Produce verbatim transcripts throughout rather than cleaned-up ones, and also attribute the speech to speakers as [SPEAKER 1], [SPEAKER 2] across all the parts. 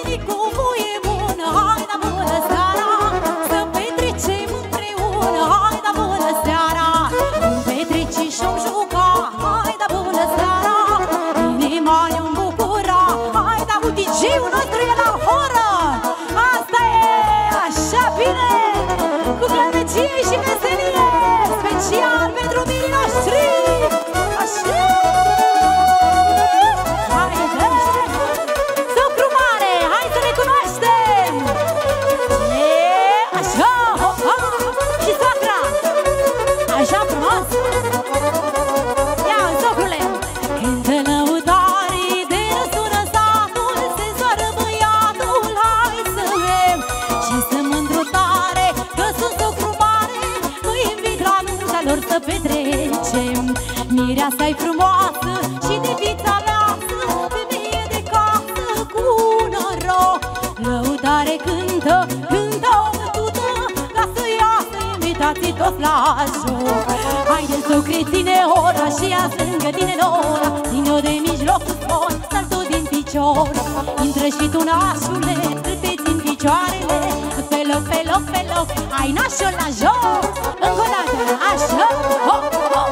[SPEAKER 1] venit cu voie bună. Hai da bună seara, să petrecem împreună. Hai da bună seara, vom petrece și-om juca. Hai da bună seara, inima ne-om bucura. Hai da cu D J-ul nostru e la horă. Asta e, așa bine, cu plănăcie și veselie, special pentru mirii noștri. Așa. Așa frumos! Ia, socrule! Cântă lăutarii de răsună satul, se soară băiatul, hai să vrem și să mândru tare, că sunt socru mare, îi invit la nunta lor să petrecem. Mireasa-i frumoasă și de vița aleasă, femeie de casă cu noroc. Lăutare cântă, cântă o bătută, ca să iasă invitații toți la joc. Haideți, socre, ține ora și ia-ți lângă tine Nora, ține-o de mijloc cu spon, sar-o din picior. Intră și tu, nașule, cât te țin picioarele, pe loc, pe loc, pe loc, ai nașul la joc. Încă o dată, așa, hop, hop.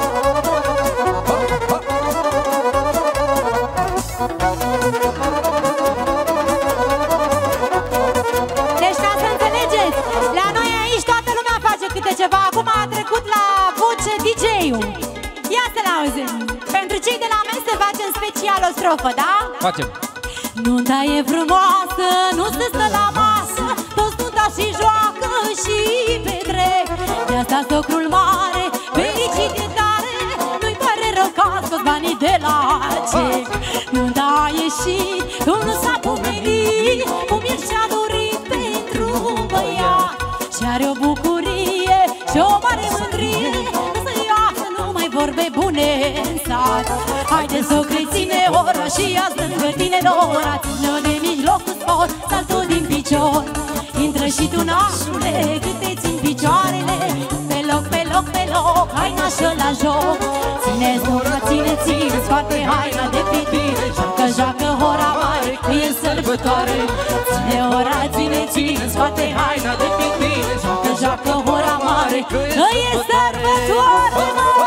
[SPEAKER 1] Deci, ca să înțelegeți, la noi aici toată lumea face câte ceva. Acum a trecut la voce D J-ul. Ia să-l auzim. Pentru cei de la mese facem special o strofă, da?
[SPEAKER 2] Facem.
[SPEAKER 1] Nunta e frumoasă, nu se stă la masă, toți nunta și joacă și petrec. De asta socrul mare, fericit e tare, nu-i pare rău că a scos banii de la cec. Nunta a ieșit, cum nu s-a pomenit, cum el și-a dorit pentru un băiat. Și are o bucurie și o mare mândrie, să iasă numai vorbe bune în sat. Haide, socre, ține ora și ia-ți lângă tine Nora, ține-o de mijloc cu spor, sal-o din picior. Intră și tu, nașule, cât te țin picioarele, pe loc, pe loc, pe loc, hai nașă la joc. Ține, sora, ține, ține, scoate haina de pe tine, joacă, joacă hora mare, că e sărbătoare. Ține ora, ține, ține, scoate haina de pe tine, joacă, joacă hora mare, că e sărbătoare.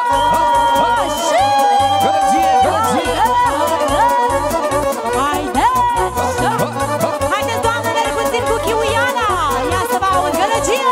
[SPEAKER 2] Gălăgie, gălăgie!
[SPEAKER 1] Haide! Haideți, doamnele, puțin cu chiuiala! Ia să vă aud, gălăgie!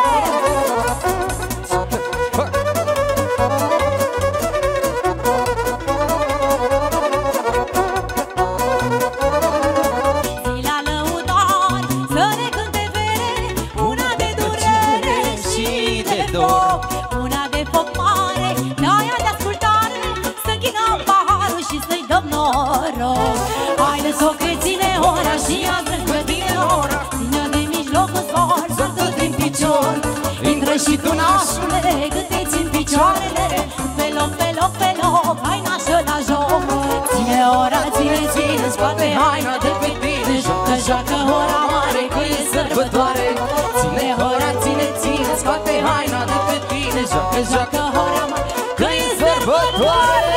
[SPEAKER 1] Zi la lăutari, să ne cânte vere, una de durere și de dor, una de foc mare, de aia de ascultare, să închinăm paharul și să-i dăm noroc. Haide, socre, ține ora și ia-ți lângă tine Nora, ține-o de mijloc cu spor, sar-o din picior. Intră și tu, nașule, cât te țin picioarele, pe loc, pe loc, pe loc, hai nașă la joc. Ține ora, ține, ține, scoate haina de pe tine, joacă, joacă hora mare, că e sărbătoare. Ține ora, ține, ține, scoate haina de pe tine, joacă, joacă hora mare, că e sărbătoare.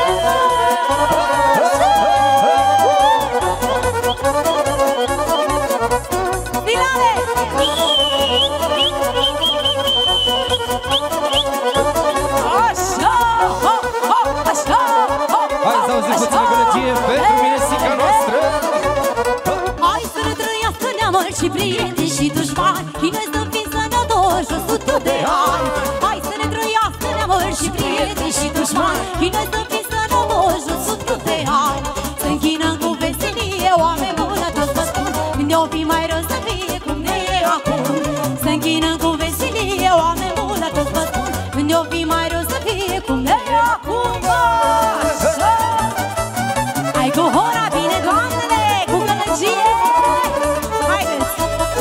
[SPEAKER 1] Finale! Așa, hop, hop, așa, hop,
[SPEAKER 2] Hai să auzim puțină gălăgie pentru miresica noastră.
[SPEAKER 1] hai să ne trăiască neamăr și prieteni și dușmani, chinezi să fim sănătoși o sută de ani. Hai să ne trăiască neamăr și prieteni și dușmani, chinezi să fim sănătoși o sută de ani. Să închinăm cu veselie, oameni bună, toți vă spun, când ne-o fi mai rău să fie cum ne e acum. Să închinăm cu veselie, oameni bună, toți vă spun, când ne-o fi mai rău să fie cum ne e acum. Așa! Hai cu hora, bine, doamnele, cu gălăgie! Haideți!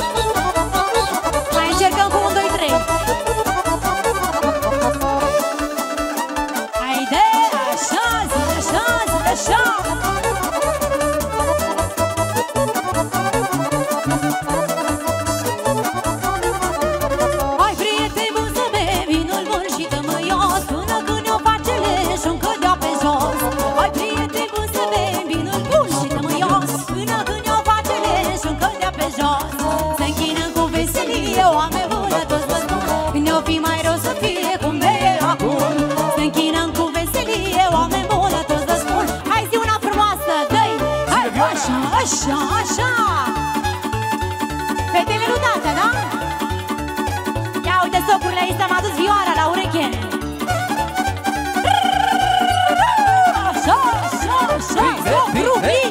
[SPEAKER 1] Mai încercăm cu unu, doi, trei! Haide, așa, zi, așa, zi, așa! Hai, prieteni buni, să bem vinul bun și dă-mă ios, până când ne-o face leșul, că dea pe jos. bună, toți vă spun. Când ne-o fi mai rău să fie cum ne e acum. Să închinăm cu veselie, oameni bună, toți vă spun. Hai zi una frumoasă, dă-i! Hai, așa, așa, așa! Fetele lui tata, da? Ia uite, socurile, aici am adus vioara la ureche. Așa, așa, așa, socru, vii!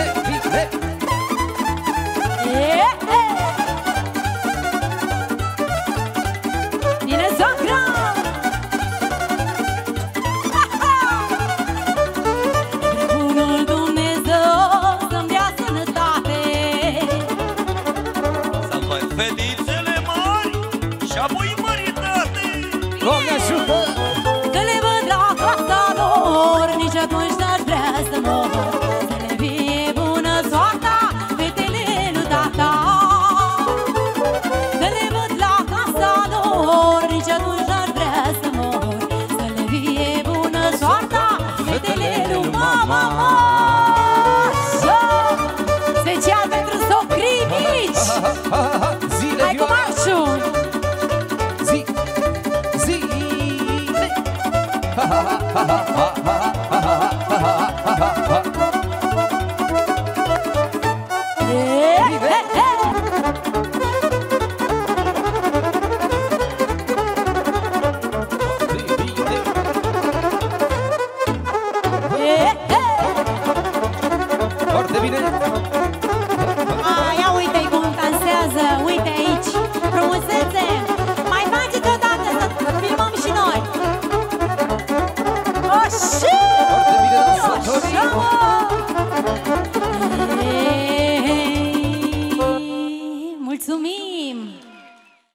[SPEAKER 1] Bine, socru! Bunul Dumnezeu să-mi dea sănătate,
[SPEAKER 3] să văd fetițele mari și apoi măritate.
[SPEAKER 2] Doamne ajută!
[SPEAKER 1] să le văd la casa lor, nici atunci n-aș vrea să mor. Să le fie bună soarta, fetele lui tata. Să le văd la casa lor, nici atunci n-aș vrea să mor. Să le fie bună soarta, fetele lui mama. Așa! Special pentru socrii mici!
[SPEAKER 2] Zile,
[SPEAKER 1] Hai cu
[SPEAKER 2] vioara!
[SPEAKER 1] marșul!
[SPEAKER 2] Zi! Zile! Ha, ha, ha, ha, ha, ha, ha, ha, ha, ha, ha, ha.
[SPEAKER 1] He, he, he.
[SPEAKER 2] Foarte bine!
[SPEAKER 1] A, ia uite-i cum dansează, uite aici, frumusețe. Mai faceți odată să filmăm și noi. Așa!
[SPEAKER 2] Foarte bine, dansatorii!
[SPEAKER 1] Așa, mă! Ei, mulțumim!